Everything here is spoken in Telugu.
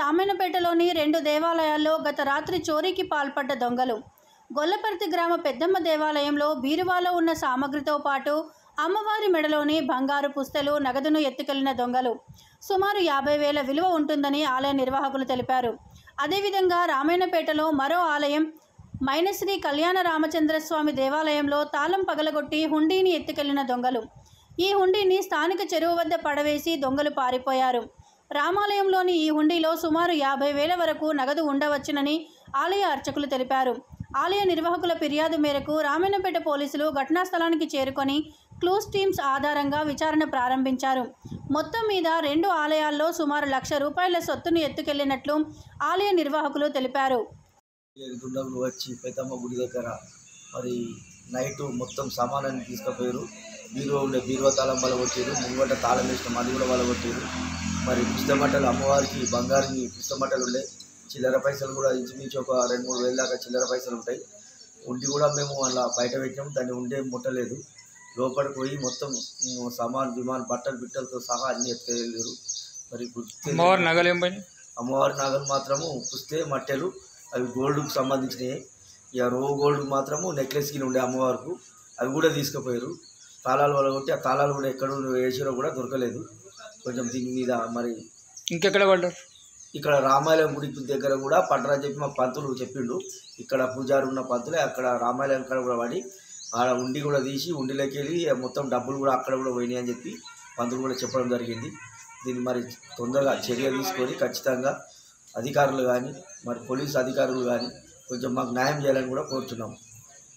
రామాయణపేటలోని 2 దేవాలయాల్లో గత రాత్రి చోరీకి పాల్పడ్డ దొంగలు. గొల్లపర్తి గ్రామ పెద్దమ్మ దేవాలయంలో బీరువాలో ఉన్న సామగ్రితో పాటు అమ్మవారి మెడలోని బంగారు పుస్తలు, నగదును ఎత్తుకెళ్లిన దొంగలు. సుమారు 50,000 విలువ ఉంటుందని ఆలయ నిర్వాహకులు తెలిపారు. అదేవిధంగా రామాయణపేటలో మరో ఆలయం మైనశ్రీ కళ్యాణ రామచంద్రస్వామి దేవాలయంలో తాళం పగలగొట్టి హుండీని ఎత్తుకెళ్లిన దొంగలు. ఈ హుండీని స్థానిక చెరువు వద్ద పడవేసి దొంగలు పారిపోయారు. రామాలయంలోని ఈ హుండీలో సుమారు 50,000 వరకు నగదు ఉండవచ్చునని ఆలయ అర్చకులు తెలిపారు. ఆలయ నిర్వాహకుల ఫిర్యాదు మేరకు రామాయణపేట పోలీసులు ఘటనా స్థలానికి చేరుకొని క్లూస్ టీమ్స్ ఆధారంగా విచారణ ప్రారంభించారు. మొత్తం మీద 2 ఆలయాల్లో సుమారు ₹1,00,000 సొత్తును ఎత్తుకెళ్లినట్లు ఆలయ నిర్వాహకులు తెలిపారు. దుండగులు వచ్చి పెద్దమ్మ గుడి దగ్గర మరి నైట్ మొత్తం సామానాన్ని తీసుకుపోయారు. బీరువా తాళం వలగొట్టారు, ముంగట తాళం వేసిన అది కూడా వలగొట్టారు. మరి పుస్తమట్టలు అమ్మవారికి బంగారు పుస్తమట్టలు ఉండే, చిల్లర పైసలు కూడా ఇంచుమించు ఒక 2-3 వేల దాకా చిల్లర పైసలు ఉంటాయి. ఉండి కూడా మేము అలా బయట పెట్టాము, దాన్ని ఉండే ముట్టలేదు. లోపలికి పోయి మొత్తం విమాన బట్టలతో సహా అన్ని ఎత్తుకెళ్ళారు. మరి అమ్మవారి నగలు మాత్రము పుస్తే మట్టెలు, అవి గోల్డ్కు సంబంధించినవి. ఇక గోల్డ్ మాత్రము నెక్లెస్ కింద ఉండే అమ్మవారికి అవి కూడా తీసుకుపోయారు. తాళాలు వలగొట్టి ఆ తాళాలు కూడా ఎక్కడ వేసినా కూడా దొరకలేదు. కొంచెం దీని మీద మరి ఇంకెక్కడ పడ్డారు? ఇక్కడ రామాలయం గుడి దగ్గర కూడా పడ్డరని చెప్పి మా పంతులు చెప్పిండు. ఇక్కడ పూజారి ఉన్న పంతులే అక్కడ రామాలయం కాడ కూడా పడి ఆడ ఉండి కూడా తీసి ఉండిలోకి వెళ్ళి మొత్తం డబ్బులు కూడా అక్కడ కూడా పోయినాయి అని చెప్పి పంతులు కూడా చెప్పడం జరిగింది. దీన్ని మరి తొందరగా చర్య తీసుకొని ఖచ్చితంగా అధికారులు కానీ మరి పోలీసు అధికారులు కానీ కొంచెం మాకు న్యాయం చేయాలని కూడా కోరుతున్నాం.